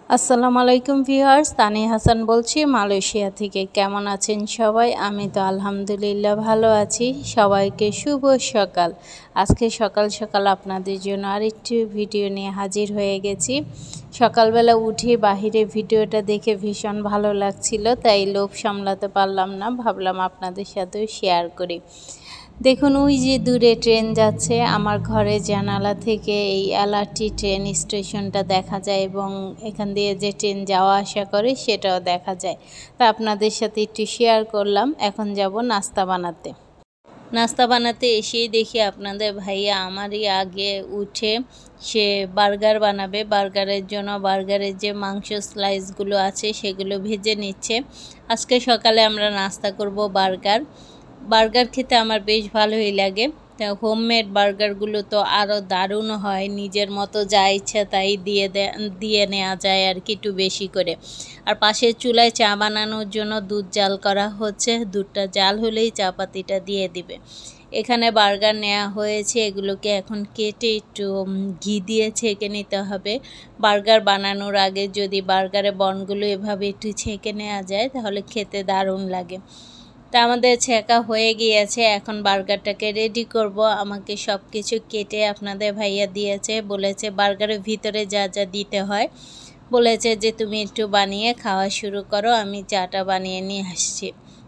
আসসালামু আলাইকুম ভিউয়ার্স, তানি হাসান বলছি মালয়েশিয়া থেকে। কেমন আছেন সবাই? আমি তো আলহামদুলিল্লাহ ভালো আছি। সবাইকে শুভ সকাল। আজকে সকাল সকাল আপনাদের জন্য আরেকটি ভিডিও নিয়ে হাজির হয়ে গেছি। সকালবেলা উঠে বাহিরে ভিডিওটা দেখে ভীষণ ভালো লাগছিল, তাই লোভ সামলাতে পারলাম না, ভাবলাম আপনাদের সাথেও শেয়ার করি। দেখুন, ওই যে দূরে ট্রেন যাচ্ছে, আমার ঘরের জানালা থেকে এই এলআরটি ট্রেন স্টেশনটা দেখা যায় এবং এখান দিয়ে যে ট্রেন যাওয়া আসা করে সেটাও দেখা যায়। তা আপনাদের সাথে একটু শেয়ার করলাম। এখন যাব নাস্তা বানাতে। নাস্তা বানাতে এসেই দেখি আপনাদের ভাইয়া আমারই আগে উঠে সে বার্গার বানাবে। বার্গারের জন্য বার্গারের যে মাংস স্লাইসগুলো আছে সেগুলো ভেজে নিচ্ছে। আজকে সকালে আমরা নাস্তা করব বার্গার। বার্গার খেতে আমার বেশ ভালোই লাগে। হোমমেড বার্গারগুলো তো আরও দারুণ হয়, নিজের মতো যা ইচ্ছা তাই দিয়ে নেওয়া যায় আর কি, একটু বেশি করে। আর পাশের চুলায় চা বানানোর জন্য দুধ জাল করা হচ্ছে। দুধটা জাল হলেই চা পাতিটা দিয়ে দিবে। এখানে বার্গার নেওয়া হয়েছে, এগুলোকে এখন কেটে একটু ঘি দিয়ে ছেঁকে নিতে হবে। বার্গার বানানোর আগে যদি বার্গারের বনগুলো এভাবে একটু ছেঁকে নেওয়া যায় তাহলে খেতে দারুণ লাগে। তা আমাদের ছেঁকা হয়ে গিয়েছে, এখন বার্গারটাকে রেডি করব। আমাকে সব কিছু কেটে আপনাদের ভাইয়া দিয়েছে, বলেছে বার্গারের ভিতরে যা যা দিতে হয় বলেছে যে তুমি একটু বানিয়ে খাওয়া শুরু করো, আমি চাটা বানিয়ে নিয়ে আসছি।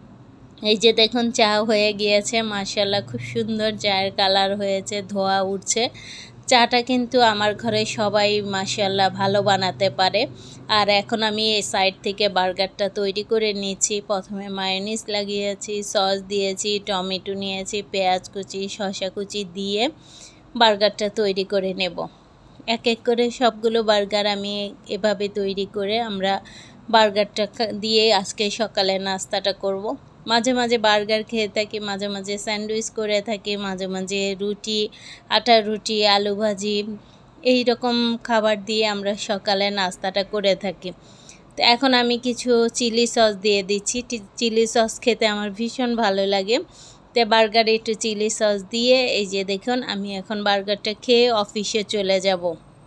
এই যে দেখুন, চা হয়ে গিয়েছে, মাশাআল্লাহ খুব সুন্দর চায়ের কালার হয়েছে, ধোয়া উঠছে। চাটা কিন্তু আমার ঘরে সবাই মাশাআল্লাহ ভালো বানাতে পারে। আর এখন আমি এই সাইড থেকে বার্গারটা তৈরি করে নিচ্ছি। প্রথমে মায়োনিজ লাগিয়েছি, সস দিয়েছি, টমেটো নিয়েছি, পেঁয়াজ কুচি, শসা কুচি দিয়ে বার্গারটা তৈরি করে নেব। এক এক করে সবগুলো বার্গার আমি এভাবে তৈরি করে আমরা বার্গারটা দিয়ে আজকে সকালে নাস্তাটা করব। মাঝে মাঝে বার্গার খেয়ে থাকি, মাঝে মাঝে স্যান্ডউইচ করে থাকি, মাঝে মাঝে রুটি, আটার রুটি, আলু ভাজি, এই রকম খাবার দিয়ে আমরা সকালে নাস্তাটা করে থাকি। তো এখন আমি কিছু চিলি সস দিয়ে দিচ্ছি। চিলি সস খেতে আমার ভীষণ ভালো লাগে। তো বার্গারে একটু চিলি সস দিয়ে এই যে দেখুন, আমি এখন বার্গারটা খেয়ে অফিসে চলে যাব।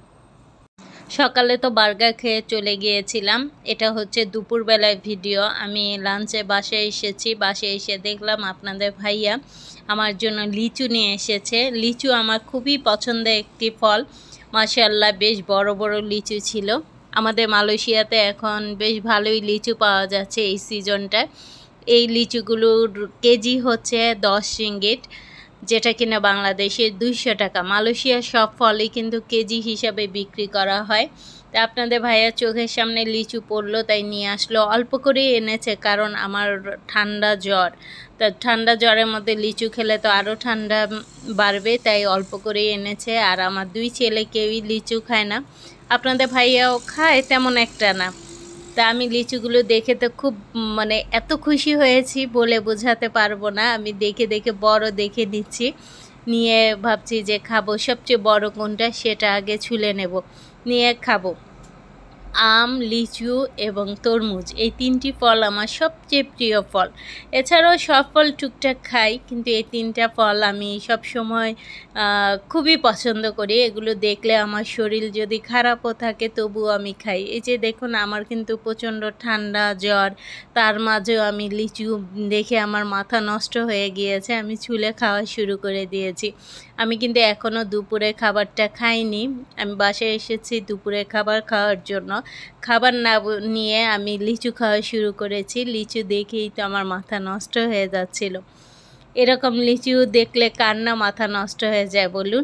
সকালে তো বার্গার খেয়ে চলে গিয়েছিলাম। এটা হচ্ছে দুপুরবেলায় ভিডিও। আমি লাঞ্চে বাসায় এসেছি। বাসায় এসে দেখলাম আপনাদের ভাইয়া আমার জন্য লিচু নিয়ে এসেছে। লিচু আমার খুবই পছন্দের একটি ফল। মাশাআল্লাহ বেশ বড় বড় লিচু ছিল। আমাদের মালয়েশিয়াতে এখন বেশ ভালোই লিচু পাওয়া যাচ্ছে এই সিজনটায়। এই লিচুগুলোর কেজি হচ্ছে 10 রিঙ্গিট, যেটা কিনা বাংলাদেশে 200 টাকা। মালয়েশিয়ার সব ফলই কিন্তু কেজি হিসাবে বিক্রি করা হয়। তা আপনাদের ভাইয়া চোখের সামনে লিচু পড়লো তাই নিয়ে আসলো। অল্প করেই এনেছে, কারণ আমার ঠান্ডা জ্বর। তা ঠান্ডা জ্বরের মধ্যে লিচু খেলে তো আরও ঠান্ডা বাড়বে, তাই অল্প করেই এনেছে। আর আমার 2 ছেলে কেউই লিচু খায় না। আপনাদের ভাইয়াও খায় তেমন একটা না। তা আমি লিচুগুলো দেখে তো খুব এত খুশি হয়েছি বলে বোঝাতে পারবো না। আমি দেখে দেখে বড় দেখে নিচ্ছি, নিয়ে ভাবছি যে খাবো। সবচেয়ে বড় কোনটা সেটা আগে ছুলে নেব, নিয়ে খাবো। আম, লিচু এবং তরমুজ, এই 3টি ফল আমার সবচেয়ে প্রিয় ফল। এছাড়াও সব ফল টুকটাক খাই, কিন্তু এই 3টা ফল আমি সব সময় খুবই পছন্দ করি। এগুলো দেখলে আমার শরীর যদি খারাপও থাকে তবুও আমি খাই। এই যে দেখুন, আমার কিন্তু প্রচণ্ড ঠান্ডা জ্বর, তার মাঝেও আমি লিচু দেখে আমার মাথা নষ্ট হয়ে গিয়েছে। আমি ছুলে খাওয়া শুরু করে দিয়েছি। আমি কিন্তু এখনও দুপুরে খাবারটা খাইনি। আমি বাসায় এসেছি দুপুরে খাবার খাওয়ার জন্য। খাবার না নিয়ে আমি লিচু খাওয়া শুরু করেছি। লিচু দেখেই তো আমার মাথা নষ্ট হয়ে যাচ্ছিল। এরকম লিচু দেখলে কার না মাথা নষ্ট হয়ে যায় বলুন।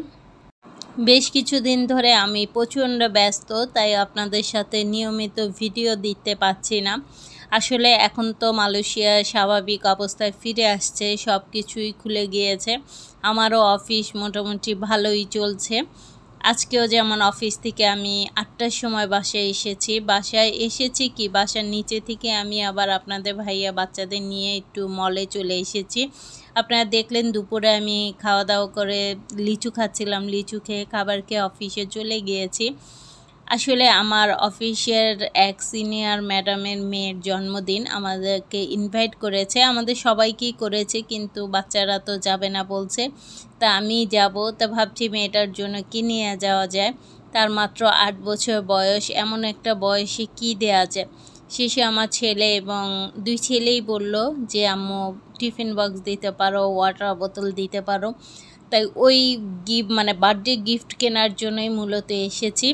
বেশ কিছুদিন ধরে আমি প্রচণ্ড ব্যস্ত, তাই আপনাদের সাথে নিয়মিত ভিডিও দিতে পারছি না। আসলে এখন তো মালয়েশিয়া স্বাভাবিক অবস্থায় ফিরে আসছে, সব কিছুই খুলে গিয়েছে। আমারও অফিস মোটামুটি ভালোই চলছে। আজকেও যেমন অফিস থেকে আমি 8টার সময় বাসায় এসেছি কি বাসার নিচে থেকে আমি আবার আপনাদের ভাইয়া বাচ্চাদের নিয়ে একটু মলে চলে এসেছি। আপনারা দেখলেন দুপুরে আমি খাওয়া দাওয়া করে লিচু খাচ্ছিলাম। লিচু খেয়ে খাবার খেয়ে অফিসে চলে গিয়েছি। আসলে আমার অফিসের এক সিনিয়র ম্যাডামের মেয়ের জন্মদিন, আমাদেরকে ইনভাইট করেছে, আমাদের সবাইকেই করেছে, কিন্তু বাচ্চারা তো যাবে না বলছে। তা আমি যাব। তা ভাবছি মেয়েটার জন্য কি নিয়ে যাওয়া যায়। তার মাত্র 8 বছর বয়স। এমন একটা বয়সে কি দেয়া যায়। শেষে আমার ছেলে এবং 2 ছেলেই বলল যে আম্মু টিফিন বক্স দিতে পারো, ওয়াটার বোতল দিতে পারো। তাই ওই বার্থডে গিফট কেনার জন্যই মূলত এসেছি।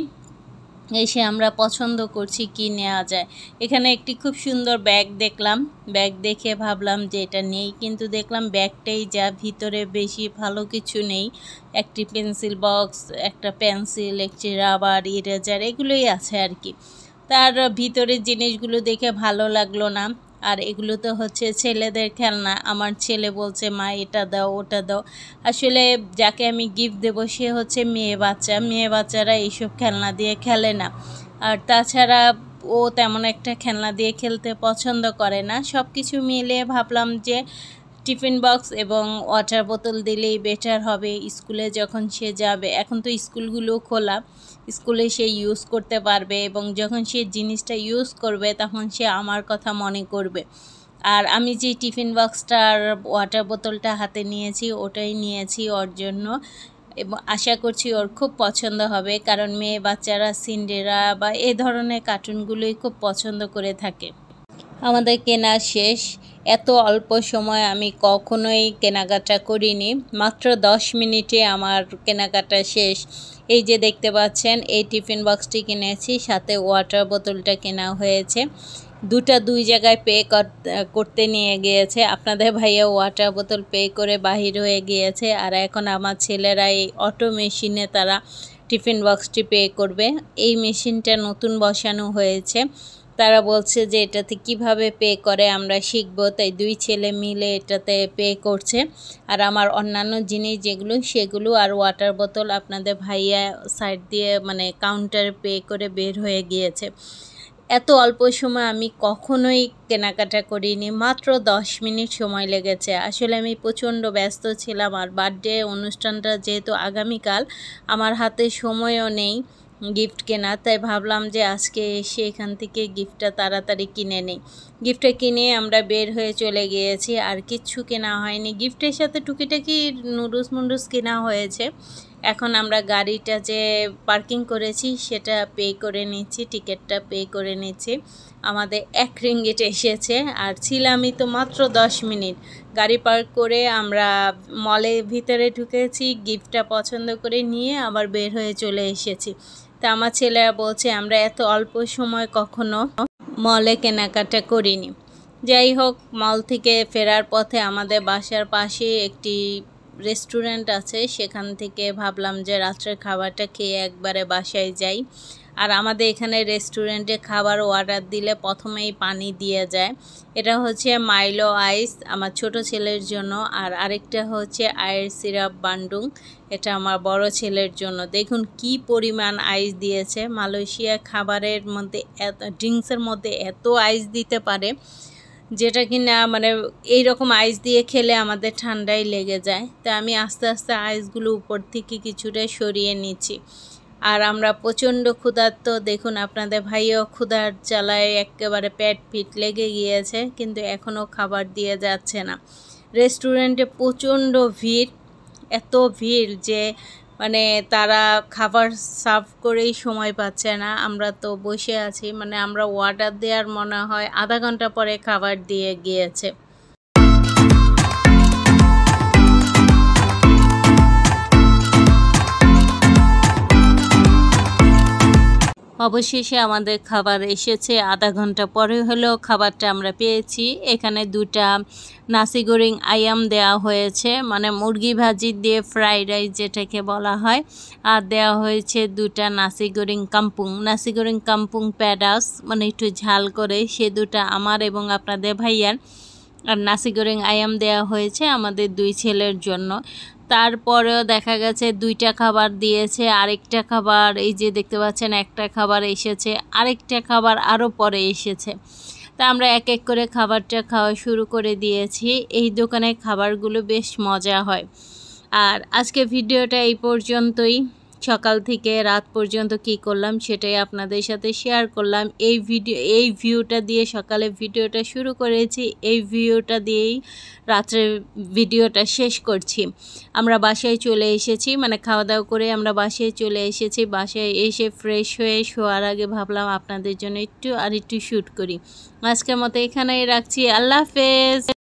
এসে আমরা পছন্দ করছি কি নেওয়া যায়। এখানে একটি খুব সুন্দর ব্যাগ দেখলাম। ব্যাগ দেখে ভাবলাম যে এটা নেই, কিন্তু দেখলাম ব্যাগটাই যা, ভিতরে বেশি ভালো কিছু নেই। একটি পেন্সিল বক্স, একটা পেন্সিল, একটি রাবার, ইরেজার, এগুলোই আছে আর কি। তার ভিতরের জিনিসগুলো দেখে ভালো লাগলো না। আর এগুলো তো হচ্ছে ছেলেদের খেলনা। আমার ছেলে বলছে মা এটা দাও ওটা দাও। আসলে যাকে আমি গিফট দেবো সে হচ্ছে মেয়ে বাচ্চা। মেয়ে বাচ্চারা এইসব খেলনা দিয়ে খেলে না। আর তাছাড়া ও তেমন একটা খেলনা দিয়ে খেলতে পছন্দ করে না। সব কিছু মিলিয়ে ভাবলাম যে টিফিন বক্স এবং ওয়াটার বোতল দিলেই বেটার হবে। স্কুলে যখন সে যাবে, এখন তো স্কুলগুলো খোলা, স্কুলে সে ইউজ করতে পারবে এবং যখন সে জিনিসটা ইউজ করবে তখন সে আমার কথা মনে করবে। আর আমি যে টিফিন বক্সটার ওয়াটার বোতলটা হাতে নিয়েছি ওটাই নিয়েছি ওর জন্য, এবং আশা করছি ওর খুব পছন্দ হবে, কারণ মেয়ে বাচ্চারা সিন্ডারেলা বা এই ধরনের কার্টুনগুলোই খুব পছন্দ করে থাকে। আমাদের কেনা শেষ। এত অল্প সময় আমি কখনোই কেনাকাটা করিনি। মাত্র 10 মিনিটে আমার কেনাকাটা শেষ। এই যে দেখতে পাচ্ছেন এই টিফিন বক্সটি কিনেছি, সাথে ওয়াটার বোতলটা কেনা হয়েছে। দুটা 2 জায়গায় পে করতে নিয়ে গিয়েছে। আপনাদের ভাইয়া ওয়াটার বোতল পে করে বাহির হয়ে গিয়েছে, আর এখন আমার ছেলেরা এই অটো মেশিনে তারা টিফিন বক্সটি পে করবে। এই মেশিনটা নতুন বসানো হয়েছে। তারা বলছে যে এটাতে কিভাবে পে করে আমরা শিখবো, তাই 2 ছেলে মিলে এটাতে পে করছে। আর আমার অন্যান্য জিনিস যেগুলো সেগুলো আর ওয়াটার বোতল আপনাদের ভাইয়া সাইড দিয়ে কাউন্টারে পে করে বের হয়ে গিয়েছে। এত অল্প সময় আমি কখনোই কেনাকাটা করিনি। মাত্র 10 মিনিট সময় লেগেছে। আসলে আমি প্রচণ্ড ব্যস্ত ছিলাম, আর বার্থডে অনুষ্ঠানটা যেহেতু আগামীকাল, আমার হাতে সময়ও নেই গিফট কেনা, তাই ভাবলাম যে আজকে এসে এখান থেকে গিফটটা তাড়াতাড়ি কিনে নিই। গিফটটা কিনে আমরা বের হয়ে চলে গিয়েছি, আর কিচ্ছু কেনা হয়নি। গিফটের সাথে টুকিটাকি নুডলস কেনা হয়েছে। এখন আমরা গাড়িটা যে পার্কিং করেছি সেটা পে করে নিচ্ছি, টিকিটটা পে করে নিচ্ছি। আমাদের 1 রিঙ্গিট এসেছে, আর ছিলামই তো মাত্র 10 মিনিট। গাড়ি পার্ক করে আমরা মলের ভিতরে ঢুকেছি, গিফটটা পছন্দ করে নিয়ে আবার বের হয়ে চলে এসেছি। তা আমার ছেলেরা বলছে আমরা এত অল্প সময় কখনো মলে কেনাকাটা করিনি। যাই হোক, মল থেকে ফেরার পথে আমাদের বাসার পাশে একটি রেস্টুরেন্ট আছে, সেখান থেকে ভাবলাম যে রাত্রের খাবারটা খেয়ে একবারে বাসায় যাই। আর আমাদের এখানে রেস্টুরেন্টে খাবার অর্ডার দিলে প্রথমেই পানি দিয়ে যায়। এটা হচ্ছে মাইলো আইস আমার ছোট ছেলের জন্য, আর আরেকটা হচ্ছে আয়ের সিরাপ বান্ডুং, এটা আমার বড় ছেলের জন্য। দেখুন কি পরিমাণ আইস দিয়েছে। মালয়েশিয়া খাবারের মধ্যে ড্রিঙ্কসের মধ্যে এত আইস দিতে পারে, যেটা কিনা এইরকম আইস দিয়ে খেলে আমাদের ঠান্ডাই লেগে যায়। তা আমি আস্তে আস্তে আইসগুলো উপর থেকে কিছুটা সরিয়ে নিচ্ছি। আর আমরা প্রচণ্ড ক্ষুধার্ত। দেখুন আপনাদের ভাইও ক্ষুধার জ্বালায় একেবারে পেট পিট লেগে গিয়েছে, কিন্তু এখনও খাবার দিয়ে যাচ্ছে না। রেস্টুরেন্টে প্রচণ্ড ভিড়, এত ভিড় যে তারা খাবার সার্ভ করেই সময় পাচ্ছে না। আমরা তো বসে আছি, আমরা অর্ডার দেওয়ার মনে হয় আধা ঘন্টা পরে খাবার দিয়ে গিয়েছে। অবশেষে আমাদের খাবার এসেছে, আধা ঘন্টা পরে হলেও খাবারটা আমরা পেয়েছি। এখানে 2টা নাসি গোরিং আয়াম দেওয়া হয়েছে, মুরগি ভাজি দিয়ে ফ্রাইড রাইস যেটাকে বলা হয়, আর দেওয়া হয়েছে 2টা নাসি গোরিং কাম্পুং প্যাডাস, একটু ঝাল করে। সে 2টা আমার এবং আপনাদের ভাইয়ার। আর নাসি গোরিং আয়াম দেওয়া হয়েছে আমাদের 2 ছেলের জন্য। তারপরেও দেখা গেছে 2টা খাবার দিয়েছে, আরেকটা খাবার এই যে দেখতে পাচ্ছেন, একটা খাবার এসেছে, আরেকটা খাবার আরও পরে এসেছে। তা আমরা এক এক করে খাবারটা খাওয়া শুরু করে দিয়েছি। এই দোকানের খাবারগুলো বেশ মজা হয়। আর আজকে ভিডিওটা এই পর্যন্তই। সকাল থেকে রাত পর্যন্ত কি করলাম সেটাই আপনাদের সাথে শেয়ার করলাম। এই ভিউটা দিয়ে সকালে ভিডিওটা শুরু করেছি, এই ভিউটা দিয়েই রাত্রের ভিডিওটা শেষ করছি। আমরা বাসায় চলে এসেছি, মানে খাওয়া দাওয়া করে আমরা বাসায় চলে এসেছি। বাসায় এসে ফ্রেশ হয়ে শোয়ার আগে ভাবলাম আপনাদের জন্য একটু শ্যুট করি। আজকের মতো এখানেই রাখছি। আল্লাহ হাফেজ।